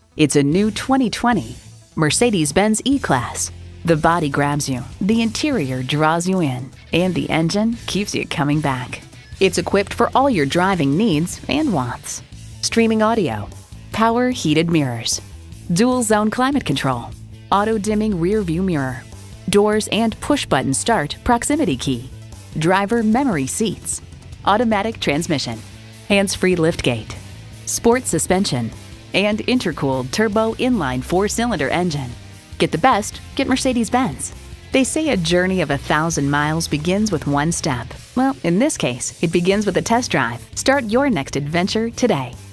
It's a new 2020 Mercedes-Benz E-Class. The body grabs you, the interior draws you in, and the engine keeps you coming back. It's equipped for all your driving needs and wants. Streaming audio, power heated mirrors, dual zone climate control, auto dimming rear view mirror, doors and push button start proximity key, driver memory seats, automatic transmission, hands-free liftgate, sport suspension, and intercooled turbo inline 4-cylinder engine. Get the best, get Mercedes-Benz. They say a journey of 1,000 miles begins with one step. Well, in this case, it begins with a test drive. Start your next adventure today.